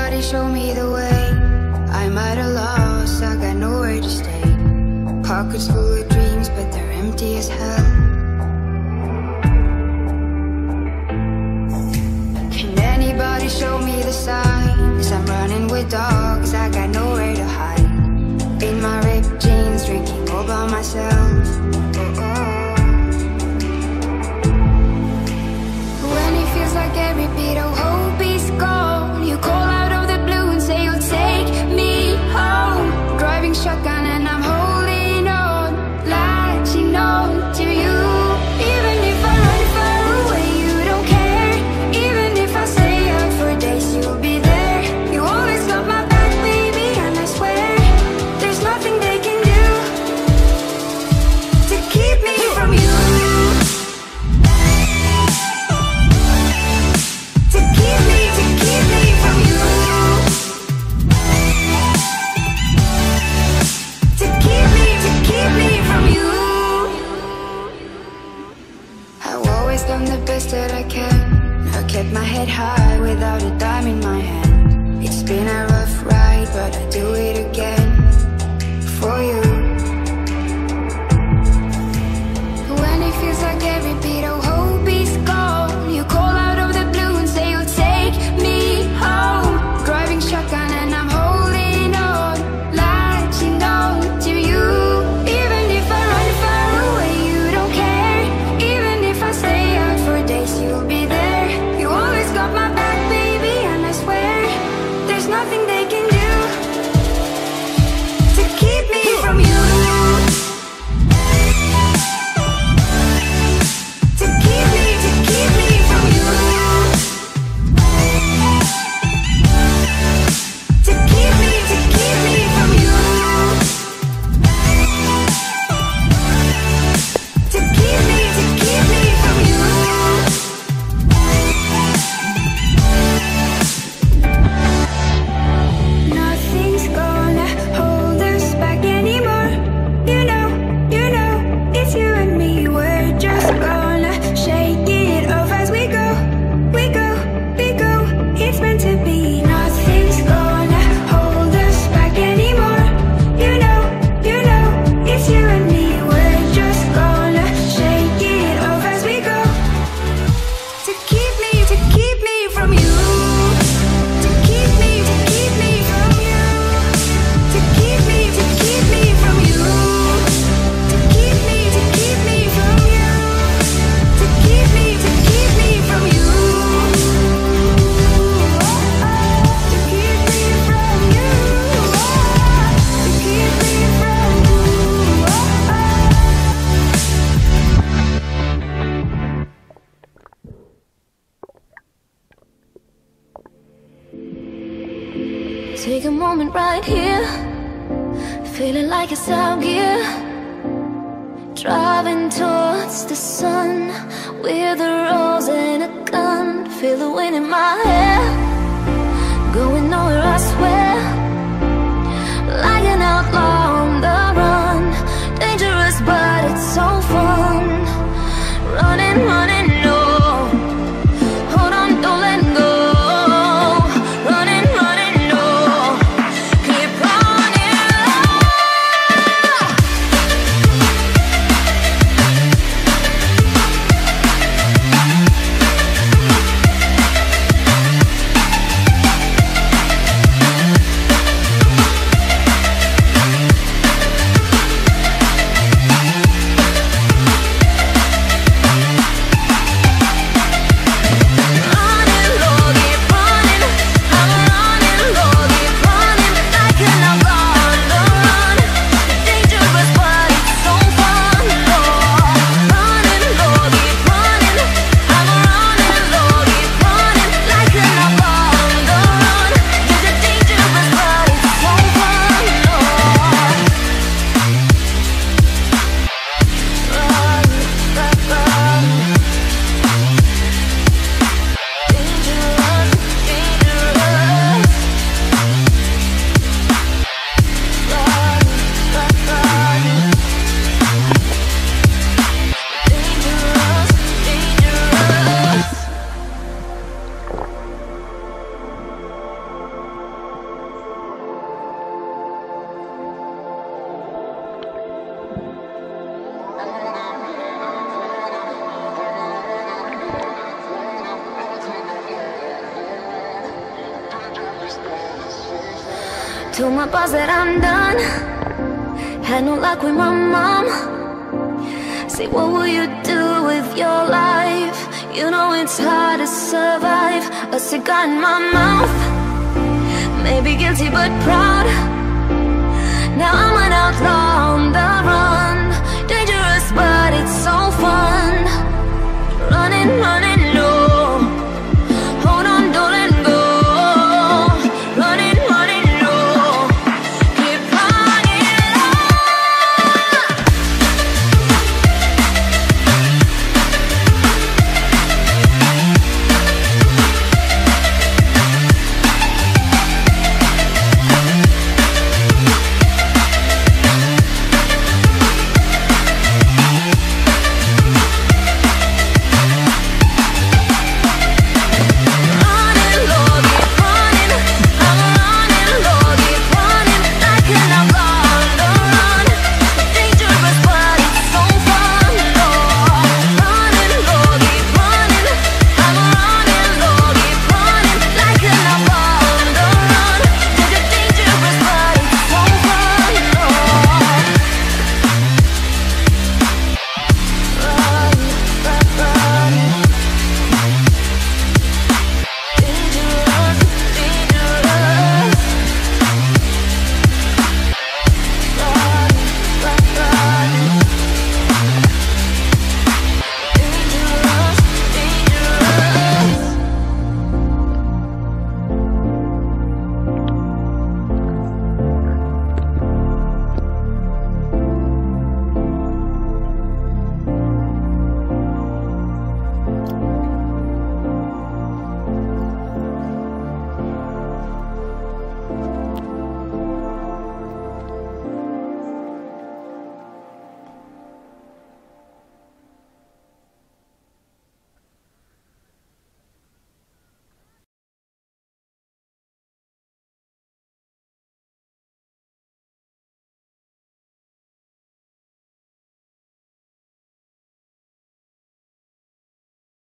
anybody show me the way? I'm at a loss, I got nowhere to stay. Pockets full of dreams, but they're empty as hell. Can anybody show me the signs? I'm running with dogs, I got nowhere to hide. In my ripped jeans, drinking all by myself. When it feels like every bit of hope is gone, you call out of the blue and say you'll take me home. Driving shotgun and I'm holding on, latching on to you. Even if I run far away, you don't care. Even if I stay out for days, you'll be there. You always got my back, baby, and I swear there's nothing they can do to keep me from you. Done the best that I can. I kept my head high without a dime in my hand. It's been a rough ride, but I do it again for you. When it feels like every bit of hope is gone, you call out of the blue and say you'll take me home. Driving shotgun and I'm holding on, latching on to you. Even if I run far away, you don't care. Even if I stay for days, you'll be there. You always got my back, baby, and I swear there's nothing they can do to keep me from you. To keep me from you. To keep me from you. To keep me from you. Nothing's gonna hold us back anymore. You know, it's you and me. We're just gonna shake it off as we go. We go, it's meant to be. Nothing's gonna hold us back anymore. You know, it's you and me. We're just gonna shake it off as we go. To keep me from you. To keep me from you. To keep me from you. To keep me from you. To keep me from you. To keep me from you. To keep me from you. Take a moment right here, feeling like it's out gear. Driving towards the sun with a rose and a gun. Feel the wind in my hair, going nowhere I swear. Like an outlaw on the run, dangerous but it's so fun. Running, no. Hold on, don't let go. Told my boss that I'm done. Had no luck with my mom. Say, what will you do with your life? You know it's hard to survive. A cigar in my mouth, maybe guilty but proud. Now I'm an outlaw.